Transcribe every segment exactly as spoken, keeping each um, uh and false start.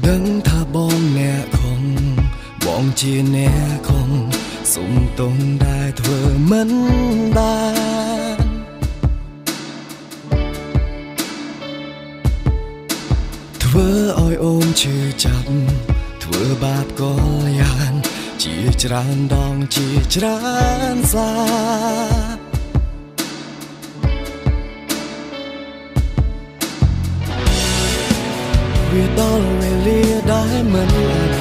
ដឹងថាបងអ្នកខំបងជាអ្នកខំសុំទុំដែលធ្វើមិនបានធ្វើឲ្យអូនឈឺចាប់ធ្វើបាបក៏យ៉ាងជាច្រើនដងជាច្រើនសាវាដល់វេលាដែលមិនអាច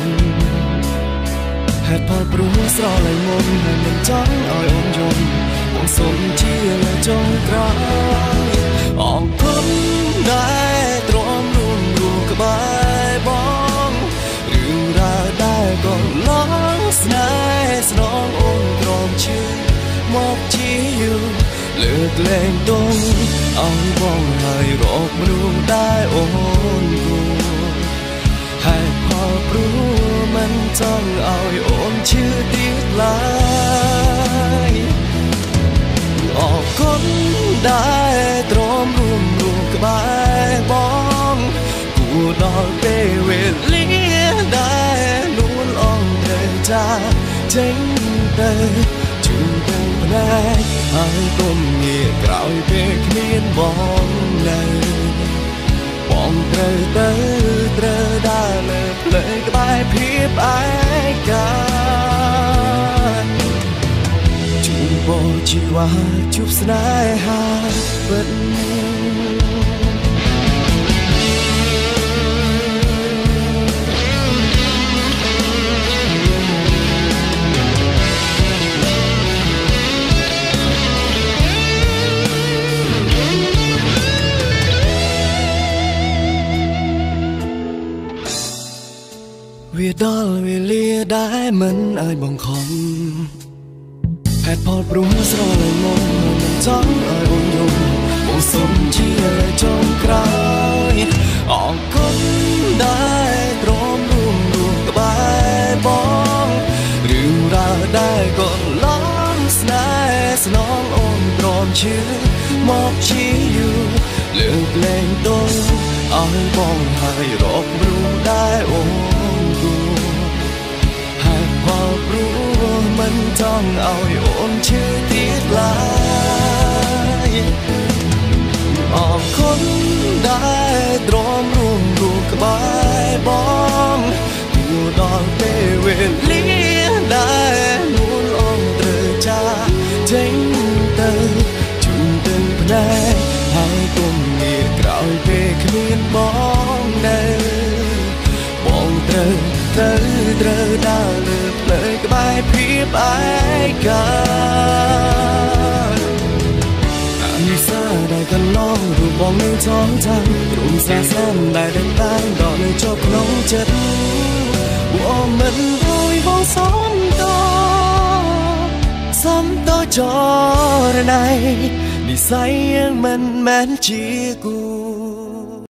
ហេតុផលព្រោះស្រឡាញ់មុនហើយមិនចង់ឲ្យអូនយំបងសុំជាលើចុងក្រោយអរគុណដែលទ្រាំរួមរួមក្បែរបងរឿងរ៉ាវដែលកន្លងស្នេហ៍ស្នងអូនទ្រាំឈឺមកជាយូរលើកលែងទងឲ្យបងហើយរកមនុស្សដែលអូនគួរហេតុផលព្រោះមិនចង់ឲ្យអូនឈឺទៀតឡើយអរគុណដែលទ្រាំរួមរួមក្បែរបងគួរដល់ពេលវេលាដែលនួនអងទៅចាចេញទៅជូនទៅផ្នែកហើយគុំងាកក្រោយពេលគ្មានបងនៅបងត្រូវទៅត្រូវដើរលើផ្លូវក្បែរភាពឯកាជូនបងជីវ៉ាជួបស្នេហាពិតវាដល់វេលាដែលមិនអាចបង្ខំហេតុផលព្រោះស្រឡាញ់មកមិនចង់ឲ្យអូនយំបងសុំជាលើចុងក្រោយអរគុណដែលទ្រាំរួមរួមក្បែរបងរឿងរ៉ាវដែលកន្លងស្នេហ៍ស្នងអូនទ្រាំឈឺមកជាយូរលើកលែងទងឲ្យបងហើយរកមនុស្សដែលអូនព្រោះមិនចង់ឲ្យអូនឈឺទៀតឡើយអរគុណដែលទ្រាំរួមរួមក្បែរបងគួរដល់ពេលវេលាដែលនួនអងត្រូវចាចេញទៅជូនទៅផ្នែកហើយគុំងាកក្រោយពេលគ្មានបងនៅបងត្រូវត្រូវត្រូវដើរលើផ្លូវក្បែរភាពឯកាអានិសាដែលកន្លងរូបបងនៅចងចាំរួមសាសនាដែលដឹងតាមដល់នៅជាប់ក្នុងចិត្តអូមិនរួយបងសំតសំតចរណៃនិស័យយើងមិនមែនជាគូ